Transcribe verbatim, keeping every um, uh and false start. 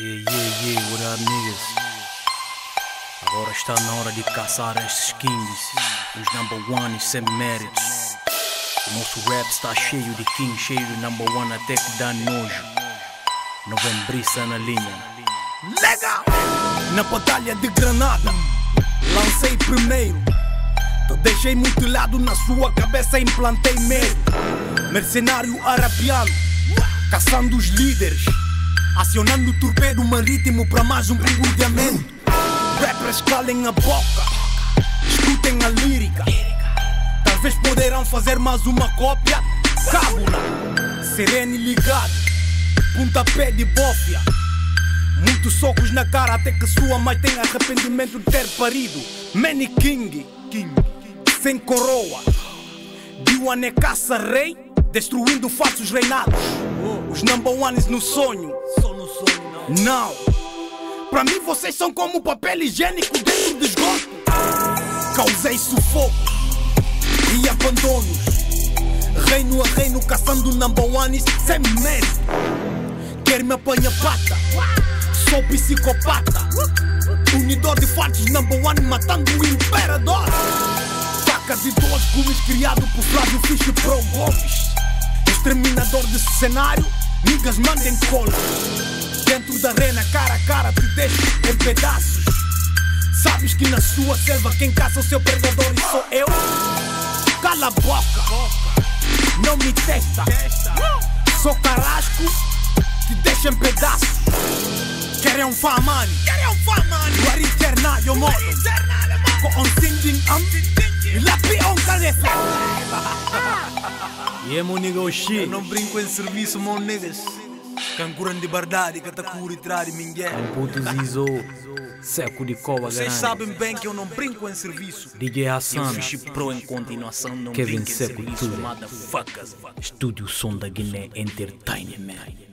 Yeah, yeah, yeah, what up, niggas? Agora está na hora de caçar estes kings, os number one sem méritos. O nosso rap está cheio de king, cheio de number one até que dá nojo. Novembrista na linha. Legal! Na batalha de Granada, lancei primeiro. Te deixei mutilado na sua cabeça, implantei medo. Mercenário arabiano, caçando os líderes, acionando o torpedo marítimo para mais um bombardeamento. Rappers calem a boca, escutem a lírica. Talvez poderão fazer mais uma cópia. Cábula, serene ligado, pontapé de bófia. Muitos socos na cara até que sua mãe tenha arrependimento de ter parido. Manny King, King, sem coroa. Diwan é caça-rei, destruindo falsos reinados. Os number ones no sonho. Não, pra mim vocês são como papel higiênico dentro do esgoto. Causei sufoco e abandonos, reino a reino caçando number ones sem mérito. Quer me apanha pata, sou psicopata. Unidor de falsos number one matando o imperador. Faca de dois gumes criado por Flávio Fiche Pro Gomes. Exterminador de cenário, niggas mandem cola. Dentro da arena, cara a cara, te deixo em pedaços. Sabes que na sua selva quem caça o seu predador e sou eu? Cala a boca, não me testa. Sou carrasco, te deixo em pedaços. Querem um famani, Guari Ternaio modo Com on singing am Lapi on calefe. Yeah, meu nigga, o shit. Eu não brinco em serviço, meu niggas. Cancuran de verdade, catacura e trade ninguém. Um puto Zizo, seco de cova grande. Vocês sabem bem que eu não brinco em serviço. D J Hassan, Fiche Pro em continuação, não Kevin brinco em Seco serviço, tudo. motherfuckers. Estúdio Som da Guiné Entertainment.